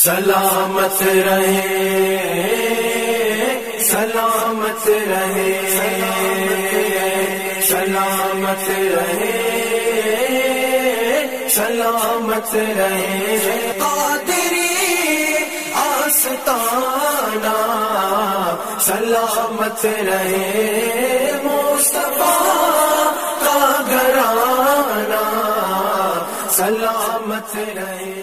सलामत रहे, सलामत रहे, सलामत रहे, सलामत रहे। क़ादरी आस्ताना सलामत रहे, मुस्तफा का घराना सलामत रहे।